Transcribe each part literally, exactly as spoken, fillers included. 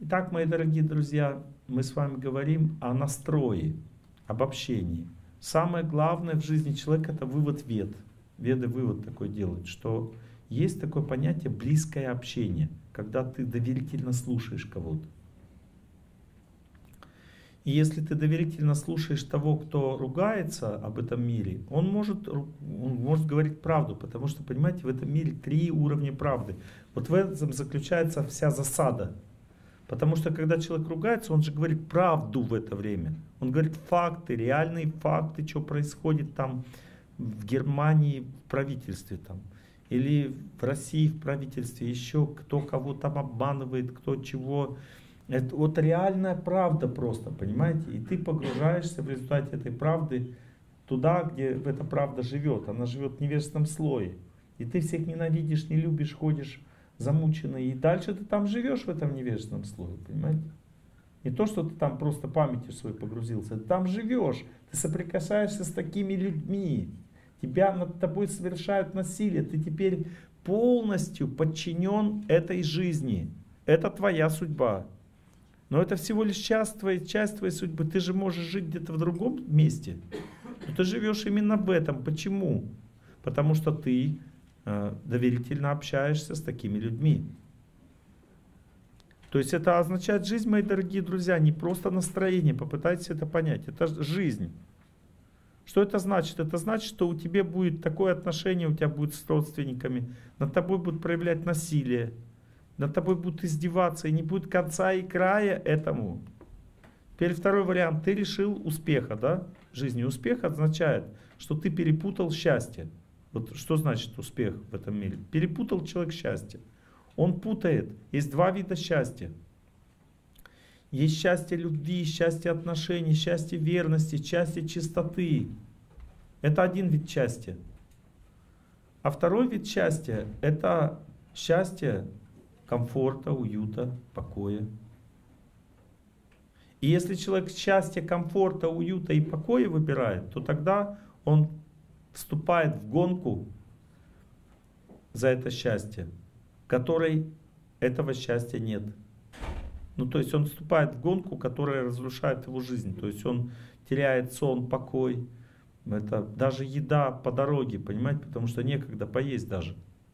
Итак, мои дорогие друзья, мы с вами говорим о настрое, об общении. Самое главное в жизни человека — это вывод вед. Веды вывод такой делают, что есть такое понятие близкое общение, когда ты доверительно слушаешь кого-то. И если ты доверительно слушаешь того, кто ругается об этом мире, он может, он может говорить правду, потому что, понимаете, в этом мире три уровня правды. Вот в этом заключается вся засада. Потому что когда человек ругается, он же говорит правду в это время. Он говорит факты, реальные факты, что происходит там в Германии в правительстве там. Или в России в правительстве, еще кто кого там обманывает, кто чего. Это вот реальная правда просто, понимаете? И ты погружаешься в результате этой правды туда, где эта правда живет. Она живет в невежественном слое. И ты всех ненавидишь, не любишь, ходишь замученный. И дальше ты там живешь в этом невежественном слое, понимаете? Не то, что ты там просто памятью своей погрузился. Ты там живешь. Ты соприкасаешься с такими людьми. Тебя над тобой совершают насилие. Ты теперь полностью подчинен этой жизни. Это твоя судьба. Но это всего лишь часть твоей, часть твоей судьбы. Ты же можешь жить где-то в другом месте. Но ты живешь именно в этом. Почему? Потому что ты э, доверительно общаешься с такими людьми. То есть это означает жизнь, мои дорогие друзья, не просто настроение. Попытайтесь это понять. Это жизнь. Что это значит? Это значит, что у тебя будет такое отношение, у тебя будет с родственниками. Над тобой будут проявлять насилие. Над тобой будут издеваться, и не будет конца и края этому. Теперь второй вариант. Ты решил успеха, да? В жизни успех означает, что ты перепутал счастье. Вот что значит успех в этом мире? Перепутал человек счастье. Он путает. Есть два вида счастья. Есть счастье любви, счастье отношений, счастье верности, счастье чистоты. Это один вид счастья. А второй вид счастья — это счастье комфорта, уюта, покоя. И если человек счастье, комфорта, уюта и покоя выбирает, то тогда он вступает в гонку за это счастье, в которой этого счастья нет. Ну, то есть он вступает в гонку, которая разрушает его жизнь. То есть он теряет сон, покой. Это даже еда по дороге, понимаете, потому что некогда поесть даже.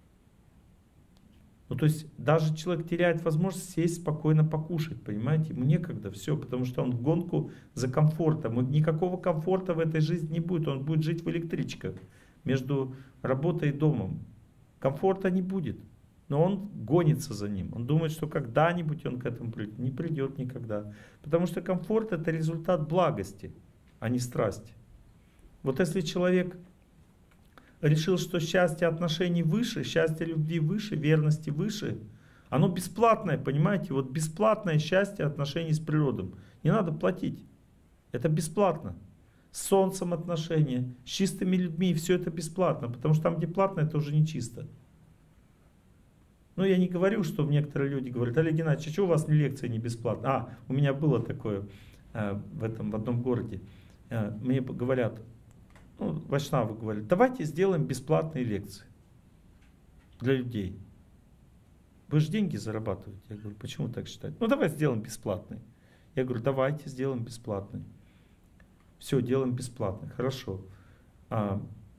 Ну, то есть даже человек теряет возможность сесть спокойно покушать, понимаете, ему некогда, все, потому что он в гонку за комфортом. Никакого комфорта в этой жизни не будет, он будет жить в электричках между работой и домом. Комфорта не будет, но он гонится за ним, он думает, что когда-нибудь он к этому придет, не придет никогда. Потому что комфорт — это результат благости, а не страсти. Вот если человек решил, что счастье отношений выше, счастье любви выше, верности выше, оно бесплатное, понимаете? Вот бесплатное счастье отношений с природой. Не надо платить. Это бесплатно. С солнцем отношения, с чистыми людьми, все это бесплатно. Потому что там, где платно, это уже не чисто. Ну, я не говорю, что некоторые люди говорят: Олег Геннадьевич, а что у вас лекция не бесплатная? А, у меня было такое э, в, этом, в одном городе. Э, мне говорят, ну, вайшнавы говорят: давайте сделаем бесплатные лекции для людей. Вы же деньги зарабатываете. Я говорю: почему так считаете? Ну, давай сделаем бесплатные. Я говорю: давайте сделаем бесплатные. Все, делаем бесплатно. Хорошо. А,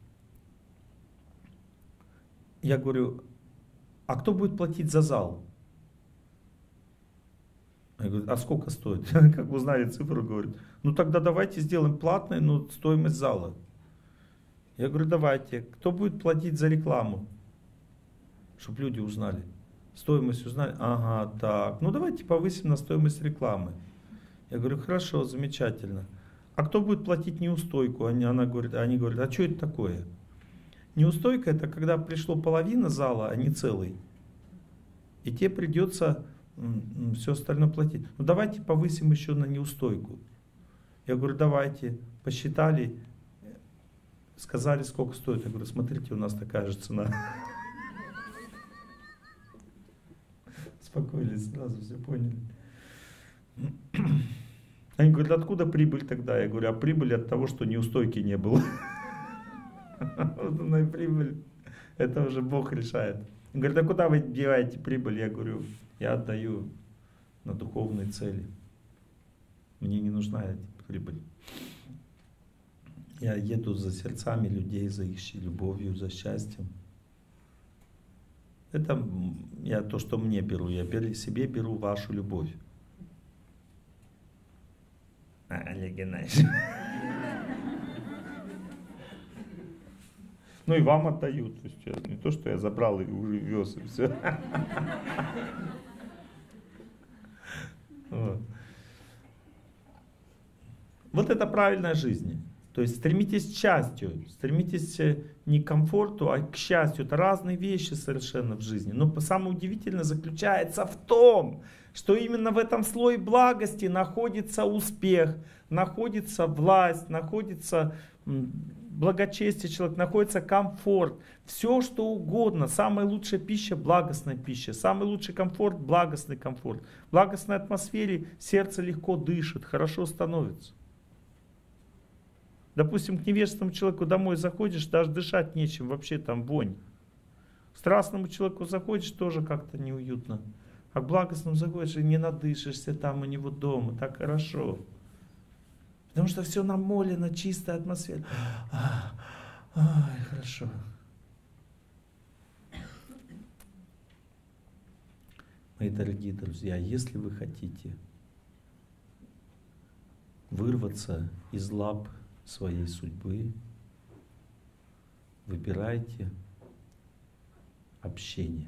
я говорю: а кто будет платить за зал? Я говорю: а сколько стоит? Как узнали цифру, говорят: ну тогда давайте сделаем платное, но стоимость зала. Я говорю: давайте. Кто будет платить за рекламу? Чтобы люди узнали. Стоимость узнали. Ага, так. Ну давайте повысим на стоимость рекламы. Я говорю: хорошо, замечательно. А кто будет платить неустойку? Они, она говорит, они говорят: а что это такое? Неустойка — это когда пришло половина зала, а не целый. И тебе придется все остальное платить. Ну давайте повысим еще на неустойку. Я говорю: давайте. Посчитали. Сказали, сколько стоит. Я говорю: смотрите, у нас такая же цена. Успокоились сразу, все поняли. Они говорят: откуда прибыль тогда? Я говорю: а прибыль от того, что неустойки не было. Вот она и прибыль. Это уже Бог решает. Он говорит: а куда вы деваете прибыль? Я говорю: я отдаю на духовные цели. Мне не нужна эта прибыль. Я еду за сердцами людей, за их любовью, за счастьем. Это я то, что мне беру. Я беру, себе беру вашу любовь. А, Олег Геннадьевич. Ну и вам отдаю. То есть я, не то, что я забрал и уже вез, и все. Вот. Вот это правильная жизнь. То есть стремитесь к счастью, стремитесь не к комфорту, а к счастью. Это разные вещи совершенно в жизни. Но самое удивительное заключается в том, что именно в этом слое благости находится успех, находится власть, находится благочестие человека, находится комфорт. Все что угодно. Самая лучшая пища — благостная пища. Самый лучший комфорт — благостный комфорт. В благостной атмосфере сердце легко дышит, хорошо становится. Допустим, к невежественному человеку домой заходишь, даже дышать нечем, вообще там вонь. К страстному человеку заходишь, тоже как-то неуютно. А к благостному заходишь и не надышишься там у него дома, так хорошо. Потому что все намолено, чистая атмосфера. Ай, хорошо. Мои дорогие друзья, если вы хотите вырваться из лап своей судьбы, выбирайте общение.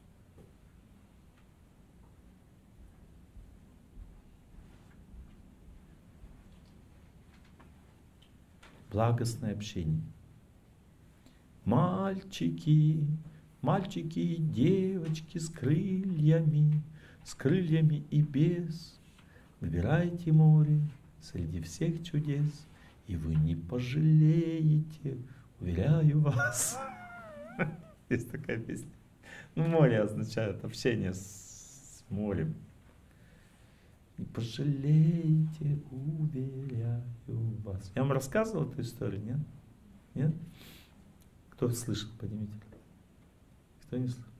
Благостное общение. Мальчики, мальчики и девочки с крыльями, с крыльями и без, выбирайте море среди всех чудес, и вы не пожалеете, уверяю вас. Есть такая песня. Ну, море означает общение с морем. Не пожалеете, уверяю вас. Я вам рассказывал эту историю, нет? Нет? Кто слышал, поднимите. Кто не слышал?